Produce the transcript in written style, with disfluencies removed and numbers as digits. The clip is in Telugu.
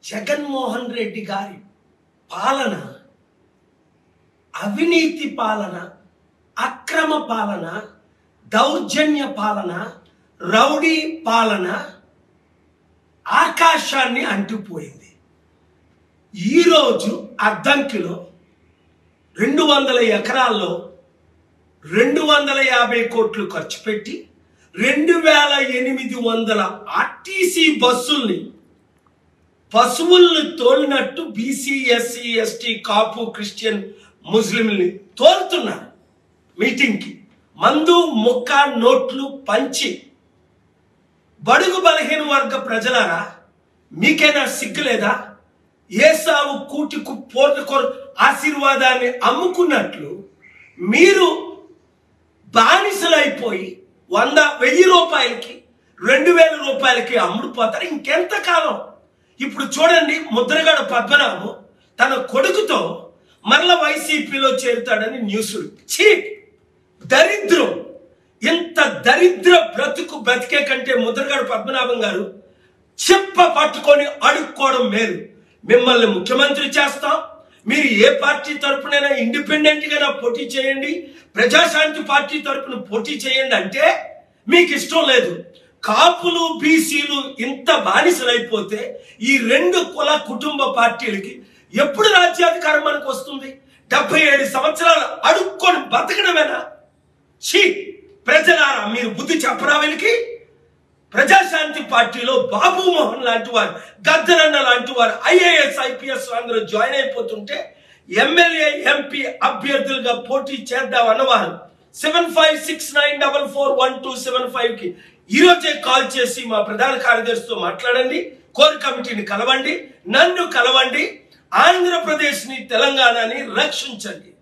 జగన్మోహన్ రెడ్డి గారి పాలన అవినీతి పాలన, అక్రమ పాలన, దౌర్జన్య పాలన, రౌడీ పాలన ఆకాశాన్ని అంటుపోయింది. ఈరోజు అద్దంకిలో 200 ఎకరాల్లో 250 కోట్లు ఖర్చు పెట్టి 2800 ఆర్టీసీ బస్సుల్ని పశువుల్ని తోలినట్టు BC, SC, ST, Kapu, Christian, ముస్లింని తోలుతున్నారు. మీటింగ్కి మందు ముక్క నోట్లు పంచి బడుగు బలహీన వర్గ ప్రజలారా, మీకైనా సిగ్గులేదా? ఏసావు కూటికు పోర్టుకొర ఆశీర్వాదాన్ని అమ్ముకున్నట్లు మీరు బానిసలైపోయి 100,000 రూపాయలకి 2,000 రూపాయలకి అమ్ముడుపోతారు. ఇంకెంతకాలం? ఇప్పుడు చూడండి, ముద్రగడ పద్మనాభం తన కొడుకుతో మరల వైసీపీలో చేరుతాడని న్యూస్లు. చీప్ దరిద్రం. ఇంత దరిద్ర బ్రతుకు బ్రతికే కంటే ముద్రగడ పద్మనాభం గారు చెప్ప పట్టుకొని అడుక్కోవడం మేలు. మిమ్మల్ని ముఖ్యమంత్రి చేస్తాం, మీరు ఏ పార్టీ తరపునైనా ఇండిపెండెంట్ గా పోటీ చేయండి, ప్రజాశాంతి పార్టీ తరపున పోటీ చేయండి అంటే మీకు ఇష్టం లేదు. కాపులు, బీసీలు ఇంత బానిసలైపోతే ఈ 2 కుల కుటుంబ పార్టీలకి ఎప్పుడు రాజ్యాధికారం మనకు వస్తుంది? 77 సంవత్సరాలు అడుక్కొని బతకడమేనా? ప్రజలారా, మీరు బుద్ధి చెప్పరా వీళ్ళకి? ప్రజాశాంతి పార్టీలో బాబు మోహన్ లాంటి వారు, గద్దరన్న లాంటి వారు IAS, IPS అందరూ జాయిన్ అయిపోతుంటే ఎమ్మెల్యే, ఎంపీ అభ్యర్థులుగా పోటీ చేద్దాం అన్నవారు 7569441275 కి ఈరోజే కాల్ చేసి మా ప్రధాన కార్యదర్శితో మాట్లాడండి. కోర్ కమిటీని కలవండి, నన్ను కలవండి. ఆంధ్రప్రదేశ్ ని, తెలంగాణని రక్షించండి.